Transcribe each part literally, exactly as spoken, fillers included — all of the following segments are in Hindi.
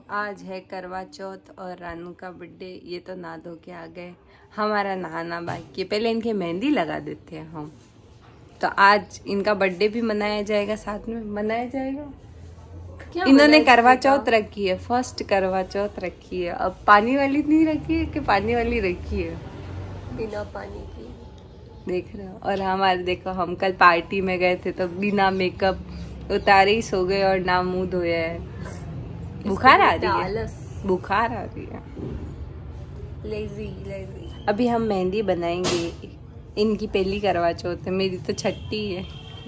आज है करवा चौथ और रानू का बर्थडे। ये तो नहा धो के आ गए, हमारा नहाना बाकी है। पहले इनके मेहंदी लगा देते हैं हम। तो आज इनका बर्थडे भी मनाया जाएगा, साथ में मनाया जाएगा। इन्होंने करवा चौथ रखी है, फर्स्ट करवा चौथ रखी है। अब पानी वाली नहीं रखी है कि पानी वाली रखी है, बिना पानी की। देख रहे हो। और हमारे देखो, हम कल पार्टी में गए थे तो बिना मेकअप उतारे ही सो गए और ना मुंह धोया है। बुखार आ रही है, बुखार आ रही है। Lazy lazy. अभी हम मेहंदी बनाएंगे। इनकी पहली करवा चौथ है, मेरी तो छठी है।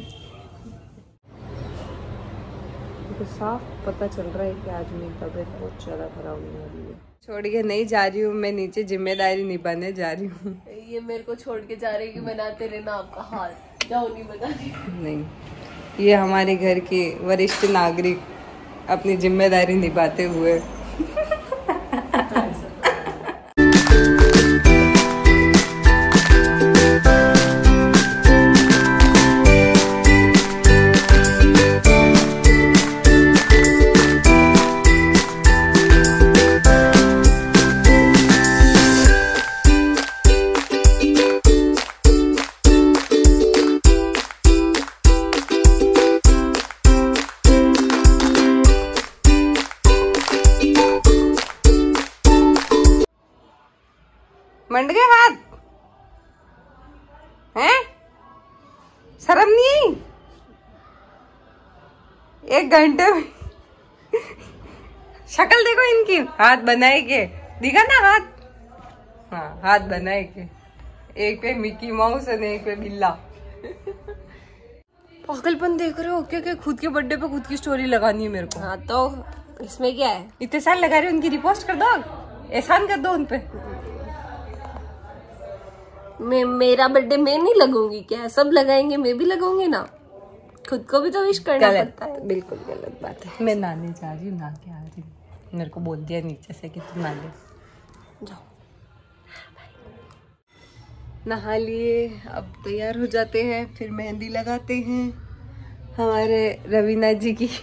तो साफ पता चल रहा है कि आज मेरी तबीयत बहुत ज्यादा खराब होने वाली है। छोड़ के नहीं जा रही हूँ मैं, नीचे जिम्मेदारी निभाने जा रही हूँ। ये मेरे को छोड़ के जा रही है कि बनाते रहना आपका हाल, जाओ नहीं बनाने। नहीं, ये हमारे घर के वरिष्ठ नागरिक अपनी जिम्मेदारी निभाते हुए मंड गए हाथ हैं? शर्म नहीं आई? एक घंटे में शक्ल देखो इनकी, हाथ बनाए के दिखा ना हाथ। हाँ, हाथ बनाए के, एक पे मिकी माउस और एक पे बिल्ला। पागलपन देख रहे हो क्या? क्या खुद के बर्थडे पे खुद की स्टोरी लगानी है मेरे को? हाँ तो इसमें क्या है? इतने साल लगा रहे हो, उनकी रिपोस्ट कर दो, एहसान कर दो उनपे। मैं मेरा बर्थडे मैं नहीं लगूंगी क्या? सब लगाएंगे, मैं भी लगाऊंगी ना। खुद को भी तो विश करना पड़ता है। बिल्कुल गलत बात है। मैं नहाने जा रही हूँ, नहा के आ रही हूँ। मेरे को बोल दिया नीचे से कि तुम नहा ले जाओ। नहा लिए, अब तैयार हो जाते हैं, फिर मेहंदी लगाते हैं हमारे रवीना जी की।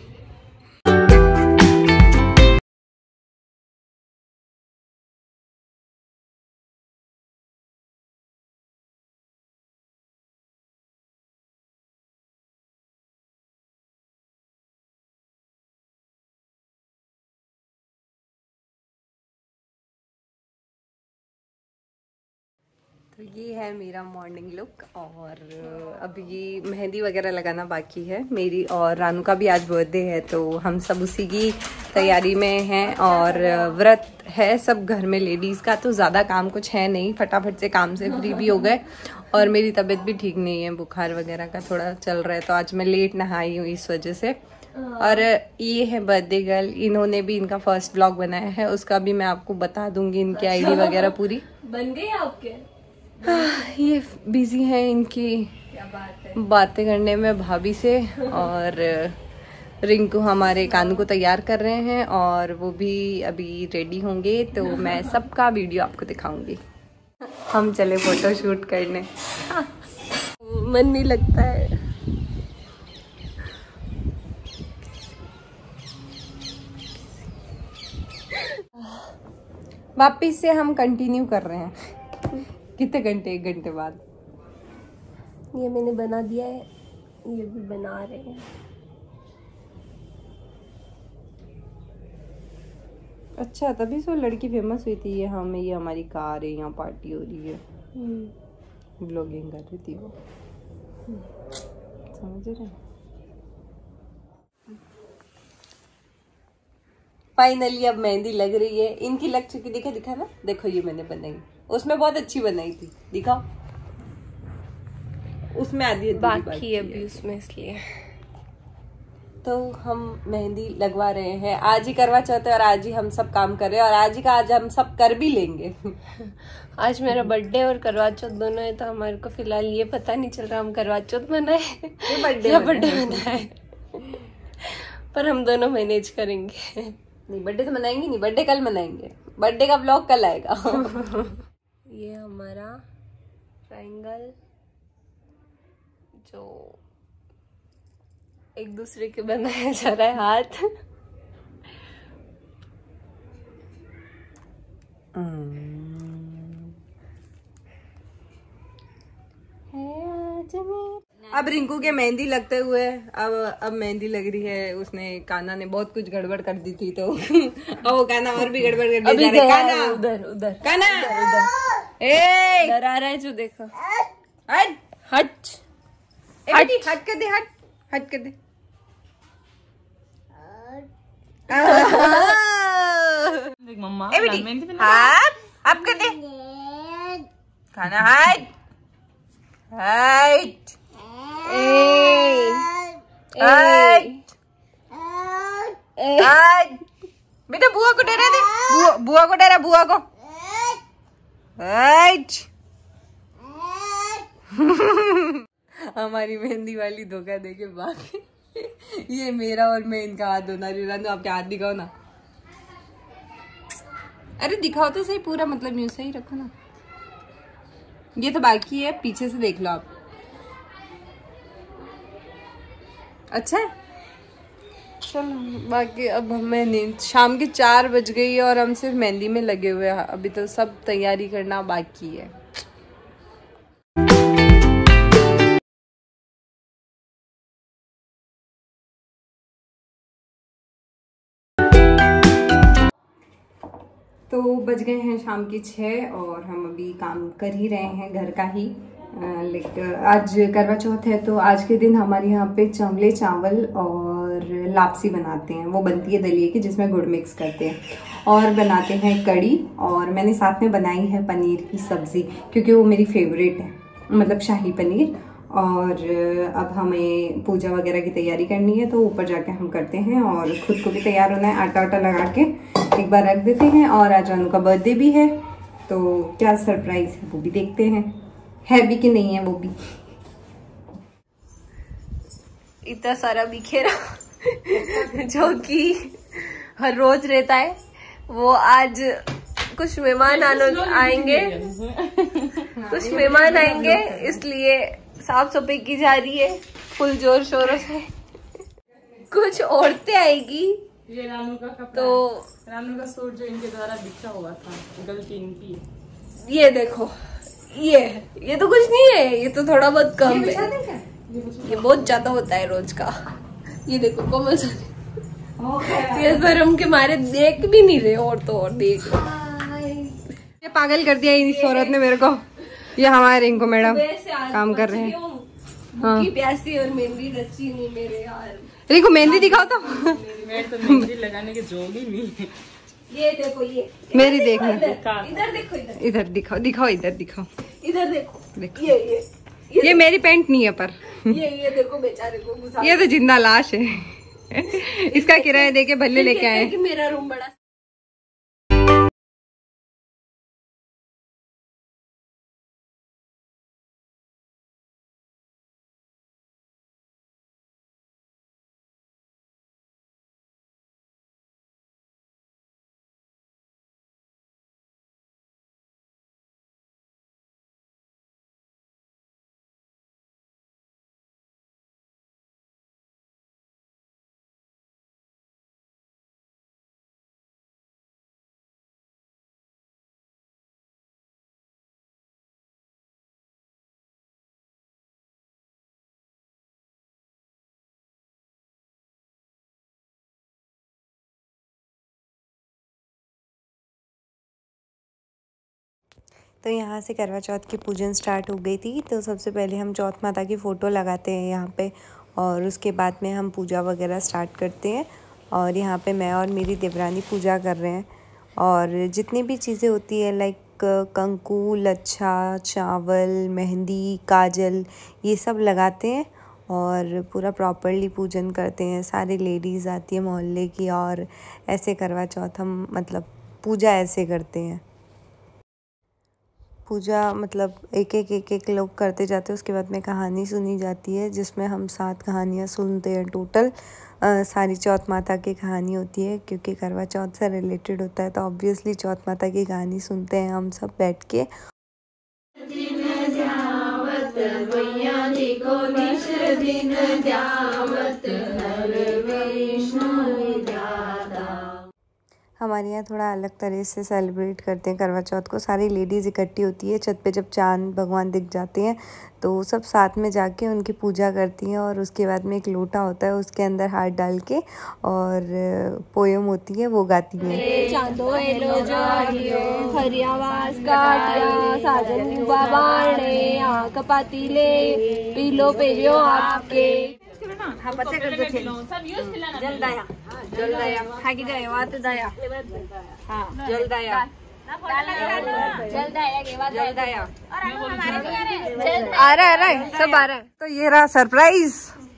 तो ये है मेरा मॉर्निंग लुक। और अब ये मेहंदी वगैरह लगाना बाकी है मेरी, और रानू का भी आज बर्थडे है तो हम सब उसी की तैयारी में हैं। और व्रत है सब घर में लेडीज़ का, तो ज़्यादा काम कुछ है नहीं, फटाफट से काम से फ्री भी हो गए। और मेरी तबीयत भी ठीक नहीं है, बुखार वगैरह का थोड़ा चल रहा है, तो आज मैं लेट नहाई हूँ इस वजह से। और ये है बर्थडे गर्ल, इन्होंने भी इनका फर्स्ट ब्लॉग बनाया है, उसका भी मैं आपको बता दूंगी, इनकी आईडी वगैरह पूरी बन गई आपके। ये बिजी है इनकी क्या बात है? बातें करने में भाभी से। और रिंकू हमारे कानू को तैयार कर रहे हैं और वो भी अभी रेडी होंगे, तो मैं सबका वीडियो आपको दिखाऊंगी। हम चले फोटो शूट करने। मन नहीं लगता है। वापिस से हम कंटिन्यू कर रहे हैं। कितने घंटे? एक घंटे बाद ये मैंने बना दिया है, ये भी बना रहे हैं। अच्छा, तभी सो लड़की फेमस हुई थी। ये हमें, ये हमारी कार है, यहाँ पार्टी हो रही है, ब्लॉगिंग कर रही थी वो, समझ रहे? फाइनली अब मेहंदी लग रही है। इनकी लग चुकी, दिखा दिखा ना, देखो ये मैंने बनाई, उसमें बहुत अच्छी बनाई थी, दिखाओ। उसमें आधी बाकी है अभी उसमें, इसलिए तो हम मेहंदी लगवा रहे हैं। आज ही करवा चौथ है और आज ही हम सब काम कर रहे हैं, और आज ही का आज हम सब कर भी लेंगे। आज मेरा बर्थडे और करवा चौथ दोनों है, तो हमारे को फिलहाल ये पता नहीं चल रहा हम करवा चौथ मनाए या बर्थडे बर्थडे मनाए। पर हम दोनों मैनेज करेंगे। नहीं, बर्थडे तो मनाएंगे नहीं, बर्थडे कल मनाएंगे, बर्थडे का ब्लॉग कल आएगा। ये हमारा ट्रायंगल जो एक दूसरे के बनाया जा रहा है हाथ। अब रिंकू के मेहंदी लगते हुए अब अब मेहंदी लग रही है। उसने काना ने बहुत कुछ गड़बड़ कर दी थी तो अब वो काना और भी गड़बड़ कर दिया। अभी काना उधर उधर काना उधर ए इधर आ रहा है जो देखो। हट हट हट हट कर दे हट हट कर दे। देख मम्मा ए बेटी हाथ अब कर दे खाना। हाइट हाइट हाइट हाइट बेटा बुआ को डरा दे। बुआ बुआ को डरा बुआ को। हाइट हमारी मेहंदी वाली धोखा दे के बाकी ये मेरा और मैं इनका हाथ धोना रही हूँ। आपके हाथ दिखाओ ना। अरे दिखाओ तो सही पूरा, मतलब यूं सही रखो ना। ये तो बाकी है, पीछे से देख लो आप। अच्छा है चलो बाकी अब हमें नींद। शाम के चार बज गई है और हम सिर्फ मेहंदी में लगे हुए हैं। अभी तो सब तैयारी करना बाकी है। तो बज गए हैं शाम के छः और हम अभी काम कर ही रहे हैं घर का ही। लेकिन आज करवा चौथ है तो आज के दिन हमारे यहाँ पे चंवले चावल और लापसी बनाते हैं। वो बनती है दलिए की जिसमें गुड़ मिक्स करते हैं और बनाते हैं कड़ी। और मैंने साथ में बनाई है पनीर की सब्ज़ी क्योंकि वो मेरी फेवरेट है, मतलब शाही पनीर। और अब हमें पूजा वगैरह की तैयारी करनी है तो ऊपर जाके हम करते हैं और खुद को भी तैयार होना है। आटा आटा लगा के एक बार रख देते हैं। और आज रानू का बर्थडे भी है तो क्या सरप्राइज है वो भी देखते हैं, है भी कि नहीं है वो भी। इतना सारा बिखेरा जो कि हर रोज रहता है, वो आज कुछ मेहमान आएंगे कुछ मेहमान आएंगे इसलिए साफ सफाई की जा रही है फुल जोर शोरों से। कुछ औरतें आएगी। ये रानू का कपड़ा, तो रानू का सूट जो इनके द्वारा बिखरा हुआ था, गलती इनकी है। ये देखो ये ये तो कुछ नहीं है, ये तो थोड़ा बहुत कम है, ये बहुत ज्यादा होता है रोज का। ये देखो कोमल सर ये शर्म के मारे देख भी नहीं रहे और तो और देख ये पागल कर दिया इस औरत ने मेरे को। ये हमारे रिंकू मैडम काम कर रहे हैं। हाँ। प्यासी और मेहंदी रची नहीं मेरे यार। रिंकू मेहंदी दिखाओ तो। मेरे तो मेहंदी लगाने के जोग ही नहीं है। ये देखो ये मेरी देखना। इधर देखो इधर इधर दिखाओ दिखाओ इधर दिखाओ इधर देखो देखो। ये ये ये, ये मेरी पैंट नहीं है पर ये ये देखो बेचारे को घुसा। ये तो जिंदा लाश है। इसका किराया देके भल्ले लेके आए। मेरा रूम बड़ा। तो यहाँ से करवा चौथ की पूजन स्टार्ट हो गई थी। तो सबसे पहले हम चौथ माता की फ़ोटो लगाते हैं यहाँ पे और उसके बाद में हम पूजा वगैरह स्टार्ट करते हैं। और यहाँ पे मैं और मेरी देवरानी पूजा कर रहे हैं और जितनी भी चीज़ें होती है लाइक कंकु, लच्छा, चावल, मेहंदी, काजल, ये सब लगाते हैं और पूरा प्रॉपरली पूजन करते हैं। सारी लेडीज़ आती है मोहल्ले की और ऐसे करवा चौथ हम मतलब पूजा ऐसे करते हैं। पूजा मतलब एक एक एक एक लोग करते जाते हैं, उसके बाद में कहानी सुनी जाती है जिसमें हम सात कहानियाँ सुनते हैं टोटल। आ, सारी चौथ माता की कहानी होती है क्योंकि करवा चौथ से रिलेटेड होता है तो ऑब्वियसली चौथ माता की कहानी सुनते हैं हम सब बैठ के। हमारे यहाँ थोड़ा अलग तरह से सेलिब्रेट करते हैं करवा चौथ को। सारी लेडीज़ इकट्ठी होती है छत पे, जब चांद भगवान दिख जाते हैं तो सब साथ में जाके उनकी पूजा करती हैं। और उसके बाद में एक लोटा होता है, उसके अंदर हाथ डाल के और पोयम होती है वो गाती हैं। चांदो एलो जागियो हरियावास काटिया साजन बाबाणे आंख पातीले पीलो पेरियो आपके हाँ बच्चे कर दो जल दया जल दया खाकी जाए बात दया हाँ जल दया जल दया जल दया आ रहा है, आ रहा है, सब आ रहा है। तो ये रहा सरप्राइज।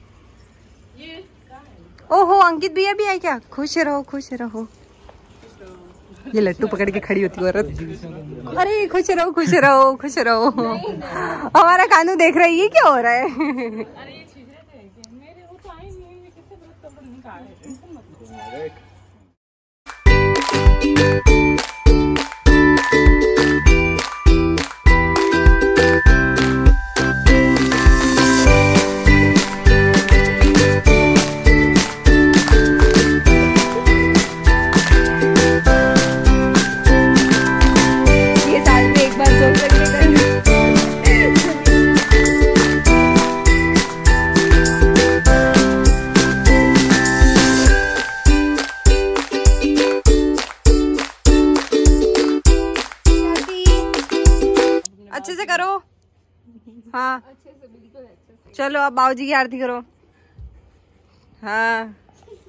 ओहो अंकित भैया भी है क्या? खुश रहो खुश रहो। ये लट्टू पकड़ के खड़ी होती औरत। अरे खुश रहो खुश रहो खुश रहो। हमारा कानू देख रही है क्या हो रहा है। अच्छे से करो। हाँ चलो अब बाबूजी की आरती करो। हाँ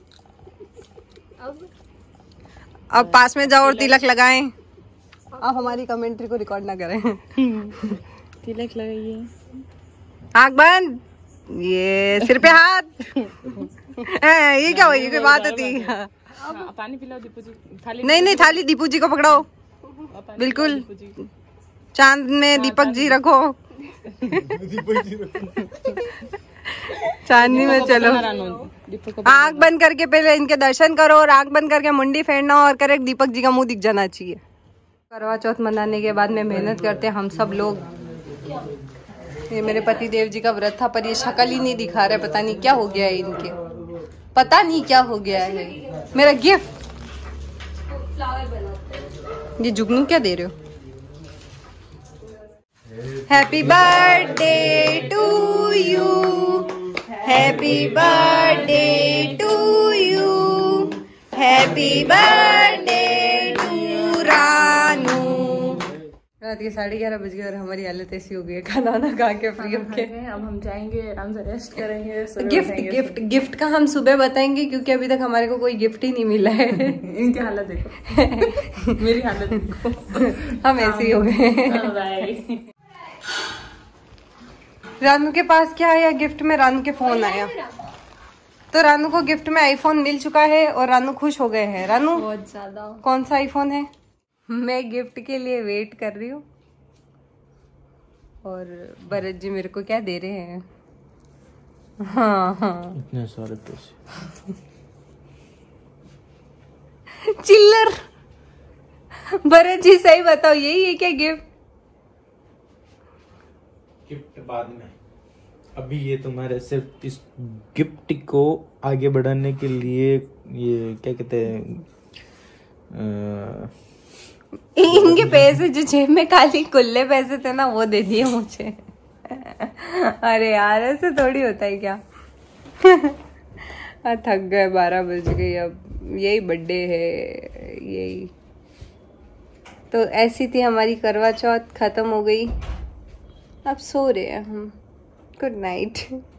अब पास में जाओ और तिलक लगाएं। अब हमारी कमेंट्री को रिकॉर्ड ना करें। तिलक लगाइए। आँख बंद, ये सिर पे हाथ। ये क्या हुई? कोई बात होती? पानी पिलाओ दीपू जी। थाली नहीं नहीं थाली दीपू जी को पकड़ाओ। बिल्कुल चांद में दीपक जी रखो। चांदनी में चलो। आंख बंद करके पहले इनके दर्शन करो और आंख बंद करके मुंडी फेरना और करेक्ट दीपक जी का मुंह दिख जाना चाहिए। करवा चौथ मनाने के बाद में मेहनत करते हैं हम सब लोग। ये मेरे पति देव जी का व्रत था पर ये शक्ल ही नहीं दिखा रहे। पता नहीं क्या हो गया है इनके, पता नहीं क्या हो गया है। मेरा गिफ्ट ये जुगनू क्या दे रहे हो? Happy birthday to you, happy birthday to you, happy birthday to Ranu. रात के साढ़े ग्यारह बज गए और हमारी हालत ऐसी हो गई है खाना वाना खा के फ्री होके। अब हम जाएंगे आराम से रेस्ट करेंगे। गिफ्ट गिफ्ट गिफ्ट का हम सुबह बताएंगे क्योंकि अभी तक हमारे को कोई गिफ्ट ही नहीं मिला है। इनकी हालत देखो। मेरी हालत देखो। हम ऐसे ही हो गए। रानू के पास क्या आया गिफ्ट में? रानू के फोन आया। तो रानू को गिफ्ट में आईफोन मिल चुका है और रानू खुश हो गए हैं। रानू बहुत ज्यादा। कौन सा आईफोन है? मैं गिफ्ट के लिए वेट कर रही हूँ और भरत जी मेरे को क्या दे रहे हैं? हाँ हाँ इतने सारे पैसे। चिल्लर। भरत जी सही बताओ यही है क्या गिफ्ट? गिफ्ट बाद में, अभी ये तुम्हारे सिर्फ इस गिफ्ट को आगे बढ़ाने के लिए ये क्या कहते हैं, इनके पैसे जो जेब में खाली कुल्ले पैसे थे ना वो दे दिए मुझे। अरे यार ऐसे थोड़ी होता है क्या। थक गए, बारह बज गई। अब यही बर्थडे है यही। तो ऐसी थी हमारी करवा चौथ, खत्म हो गई। अब सो रहे हैं हम। Good night.